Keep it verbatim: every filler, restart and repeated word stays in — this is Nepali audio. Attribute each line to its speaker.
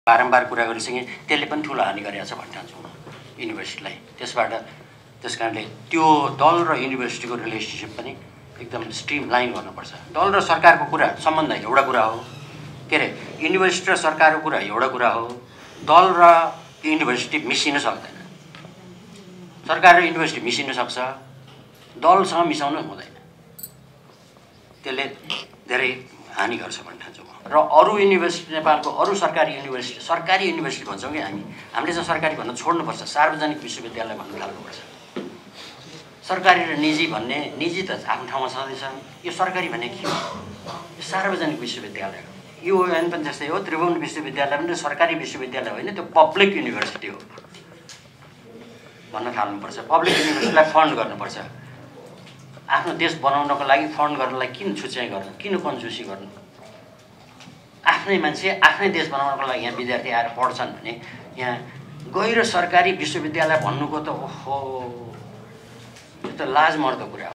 Speaker 1: बारम्बार कुरा गरिसकेँ त्यसले पनि ठुलो हानि गरेको छ भन्ने ठान्छु म युनिभर्सिटीलाई। त्यसबाट त्यस कारणले त्यो दल र युनिभर्सिटीको रिलेसनसिप पनि एकदम स्ट्रिम लाइन गर्नुपर्छ। दल र सरकारको कुरा सम्बन्ध एउटा कुरा हो, के अरे युनिभर्सिटी र सरकारको कुरा एउटा कुरा हो, दल र युनिभर्सिटी मिसिन सक्दैन। सरकार र युनिभर्सिटी मिसिन सक्छ, दलसँग मिसाउनु हुँदैन, त्यसले धेरै हानि गर्छ भन्ने ठान्छु म। र अरू युनिभर्सिटी, नेपालको अरू सरकारी युनिभर्सिटी, सरकारी युनिभर्सिटी भन्छौँ कि हामी हामीले चाहिँ सरकारी भन्न छोड्नुपर्छ, सार्वजनिक विश्वविद्यालय भन्न थाल्नुपर्छ। सरकारी र निजी भन्ने, निजी त आफ्नो ठाउँमा छँदैछ, यो सरकारी भन्ने के हो? यो सार्वजनिक विश्वविद्यालय हो। यो होइन पनि जस्तै हो, त्रिभुवन विश्वविद्यालय पनि सरकारी विश्वविद्यालय होइन, त्यो पब्लिक युनिभर्सिटी हो भन्न थाल्नुपर्छ। पब्लिक युनिभर्सिटीलाई फन्ड गर्नुपर्छ। आफ्नो देश बनाउनको लागि फन्ड गर्नलाई किन छुच्याइ गर्नु, किन कन्जुसी गर्नु? आफ्नै मान्छे आफ्नै देश बनाउनको लागि यहाँ विद्यार्थी आएर पढ्छन् भने यहाँ गैर सरकारी विश्वविद्यालय भन्नुको त ओहो, यो त लाज मर्दो कुरा हो।